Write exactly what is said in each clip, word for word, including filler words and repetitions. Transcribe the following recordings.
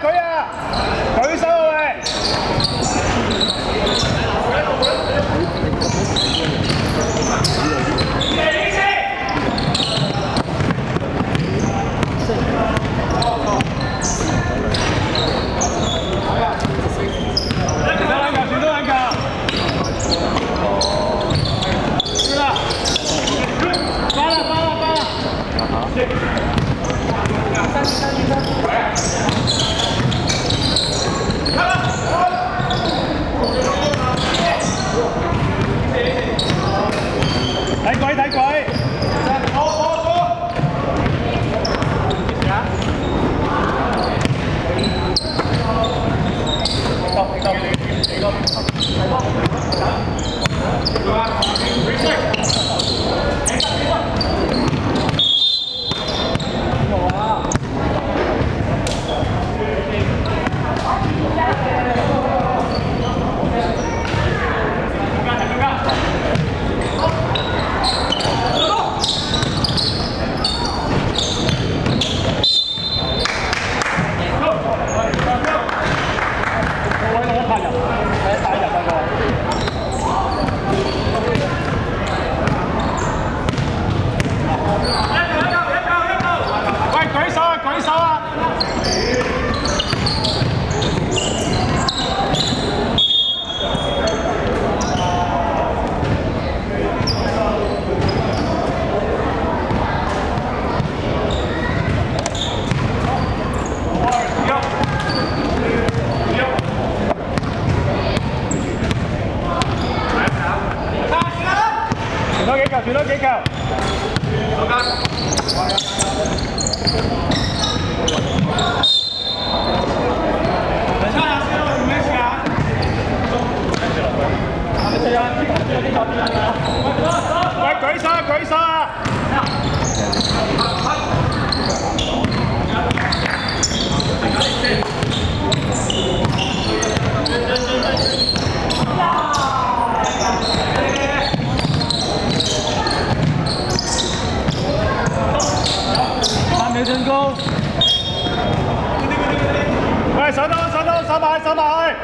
舉啊！舉手啊喂！睇鬼睇鬼！好好好！傳多幾球，傳多幾球。好間。等下呀，先有咩事啊？喂，舉手啊，舉手啊！没成功。喂，手刀，手刀，手埋，手埋。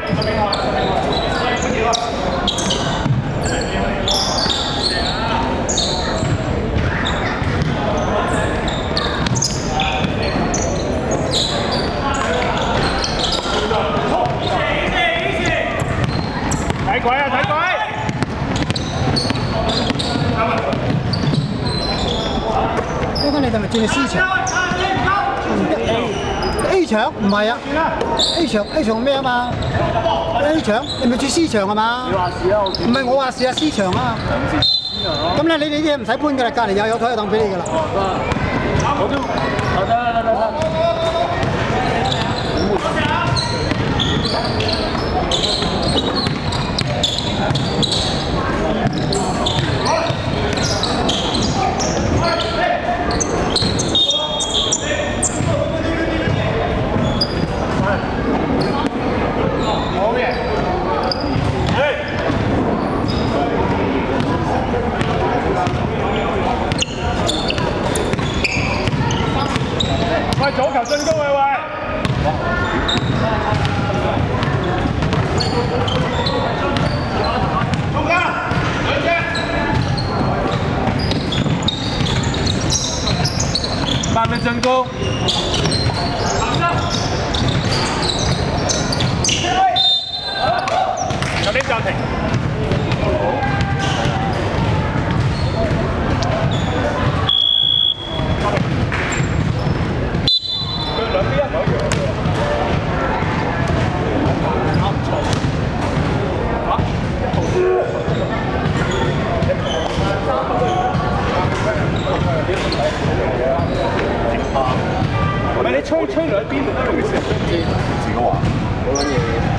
睇鬼啊！睇鬼！呢個你係咪轉去 C 場？ A 場唔係啊 ，A 場 A 場咩啊嘛 ？A 場你咪住 C 場係嘛？你話事啊，唔係我話事啊 ，C 場啊。咁咧，你哋啲嘢唔使搬噶啦，隔離又有台有凳俾你噶啦。好的，好的，好的，好的。好嘅，係。喂，左球進攻啊喂！中間兩隻，慢慢進攻。 有啲暫停。佢兩邊一模一樣嘅。啱錯。嚇？唔係你吹吹兩邊就得嘅事。自己話冇撚嘢。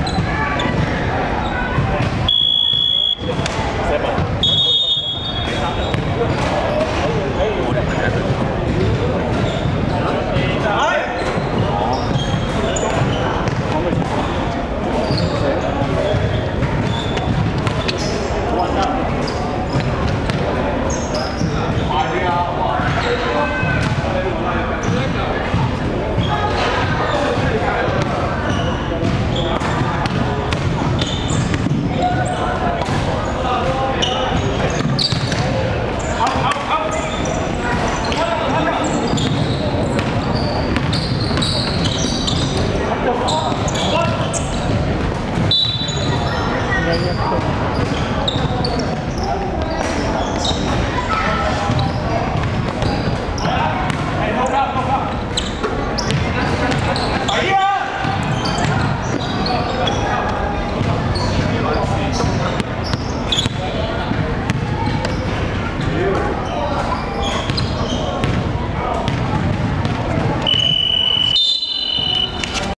Hãy subscribe cho kênh Ghiền Mì Gõ để không bỏ lỡ 度。